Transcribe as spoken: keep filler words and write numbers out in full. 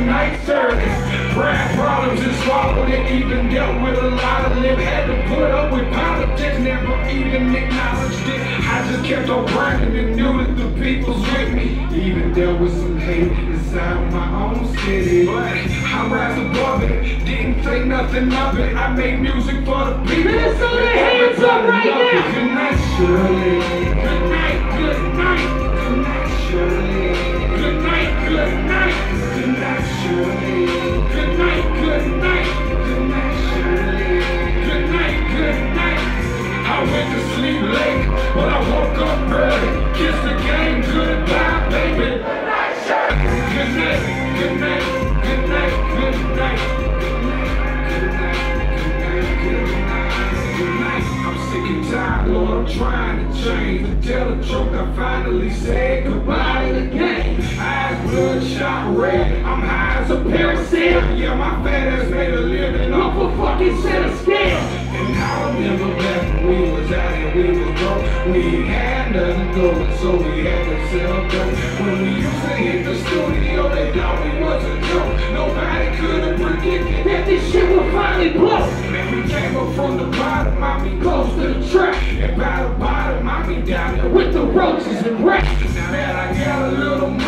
night service. Rap problems and swallowed it, even dealt with a lot of lip. Had to put up with politics, never even acknowledged it. I just kept on grinding and knew that the people's with me. Even dealt with some hate inside my own city, but I rise above it, didn't think nothing of it. I made music for the people. Man, so their hands up right now. Good night, Shirley. Good night, good night. Good night, Shirley. Good night, good night. Good night, Shirley. Good night, good night. Good night, Shirley. Good night, good night. I went to sleep late, but I woke up early. Kiss the game, goodbye, baby. Good night, Shirley. Good night, good night, good night, good night. Good night, good night, good night, good night. I'm sick and tired, Lord, I'm trying to change. To tell the truth, I finally said goodbye to the game. Eyes bloodshot red, I'm high as a parasite. Yeah, my fat ass made a living off a fucking set of scales. And I remember back when we was out and we was broke. We ain't had nothing going, so we had to sell dope. When we used to hit the studio, they thought we was a joke. Nobody could have predicted that this shit would finally blow. Man, we came up from the bottom, I mean close to the track. And by the bottom, I mean down there with the roaches and rats. Now that I got a little more